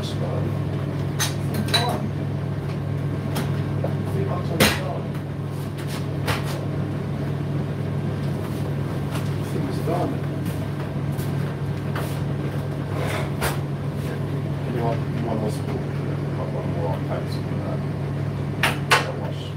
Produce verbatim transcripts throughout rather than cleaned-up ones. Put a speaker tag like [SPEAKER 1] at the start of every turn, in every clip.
[SPEAKER 1] much, man. It's gone. Three bucks on the gone. Things gone. You want, you want those people? One more type something like that. I wash.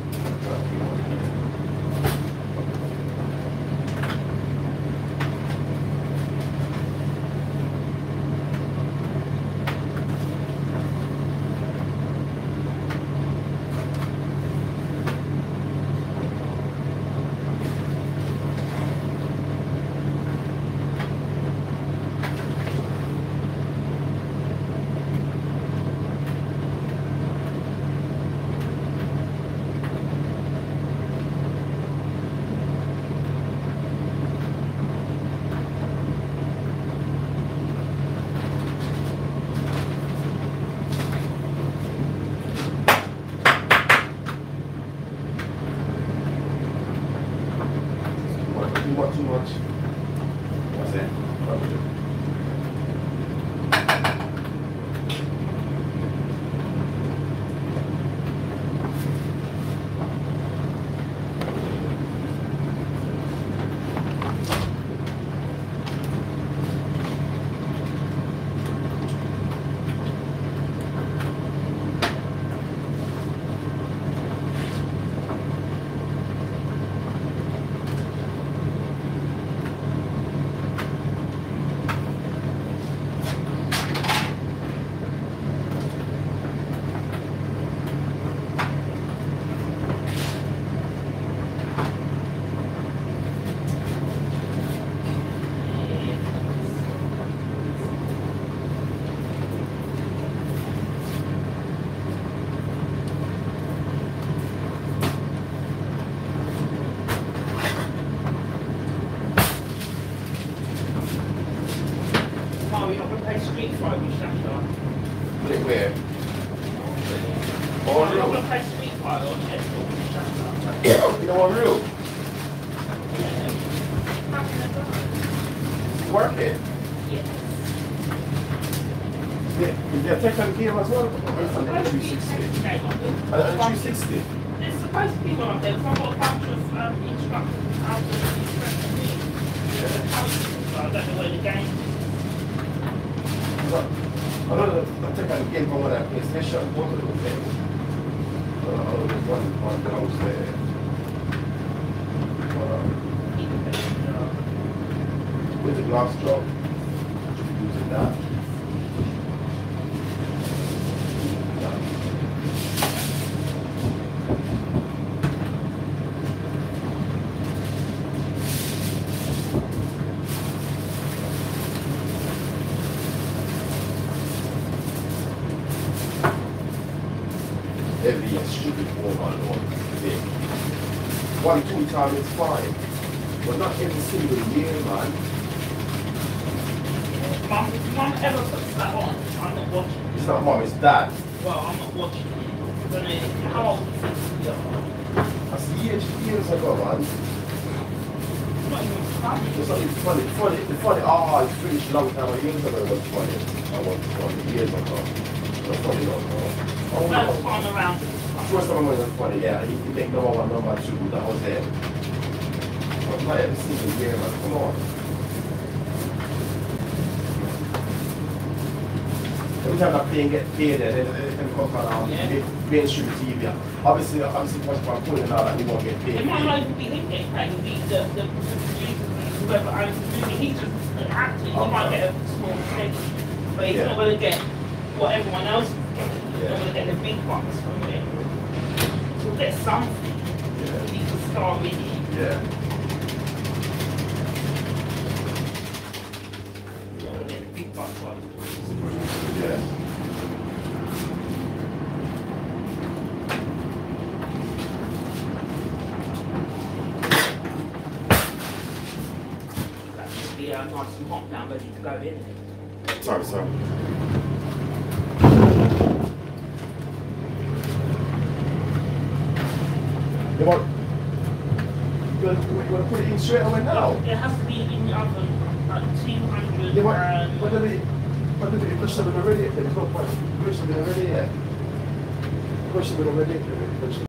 [SPEAKER 1] Too much, too much. What's that? Probably.
[SPEAKER 2] Oh, you're not going to play Street Fighter with Shasta?
[SPEAKER 1] Put it where?
[SPEAKER 2] Oh,
[SPEAKER 1] On
[SPEAKER 2] you're not going
[SPEAKER 1] real.
[SPEAKER 2] to play Street Fighter on Xbox with Shasta?
[SPEAKER 1] You know on real. Work it.
[SPEAKER 2] Yes.
[SPEAKER 1] Yeah, yeah, take on the game as well. On the three sixty. On the three sixty.
[SPEAKER 2] There's supposed to be one up there, because I've got a bunch of um, instructions out of the instructions.
[SPEAKER 1] Yeah.
[SPEAKER 2] I don't know where the game is.
[SPEAKER 1] I don't know, I think I came from that PlayStation, both of them things. I don't know, there's one, one downstairs. Uh, with the glass drop, using that. Every year, stupid overload thing. One, two times it's fine. But not every single year, man.
[SPEAKER 2] Mum, if Mum ever puts that on, I'm not watching it.
[SPEAKER 1] It's not mom, it's dad.
[SPEAKER 2] Well, I'm not watching it. I don't know how old you think you are.
[SPEAKER 1] That's years, years ago, man.
[SPEAKER 2] It's not even funny.
[SPEAKER 1] It's not even funny. Funny, the funny, oh, it's finished a long time ago. Years ago it was funny. I was funny, years ago. It was funny, no, no. Oh,
[SPEAKER 2] First
[SPEAKER 1] no.
[SPEAKER 2] time around, it was funny.
[SPEAKER 1] First time it was funny, yeah. And you can make number one, number two, that was it. But not every single year, man. Come on. Every time that plane get paid, then they can come around
[SPEAKER 2] Yeah.
[SPEAKER 1] mainstream T V. Obviously, obviously, much more pulling out that he won't get paid.
[SPEAKER 2] It might not even be him getting paid, it would be the, the, the producer, whoever owns the movie. He's just an actor. He
[SPEAKER 1] Okay.
[SPEAKER 2] might get a small percentage, but he's
[SPEAKER 1] Yeah.
[SPEAKER 2] not going to get what everyone else is getting. He's
[SPEAKER 1] Yeah.
[SPEAKER 2] not going to get the big bucks from it. He'll get something.
[SPEAKER 1] Yeah.
[SPEAKER 2] He's a star, really.
[SPEAKER 1] Yeah.
[SPEAKER 2] He's not going to get the big bucks like
[SPEAKER 1] Yeah.
[SPEAKER 2] that. Just be uh, nice and hot down, ready to go in.
[SPEAKER 1] Sorry, sorry. You want, you want, you want to put it in straight away now?
[SPEAKER 2] It has to be in the oven at two hundred
[SPEAKER 1] Yeah, what,
[SPEAKER 2] and...
[SPEAKER 1] what do they, But did you push something already? There's no point. Push something already, yeah. Push something already.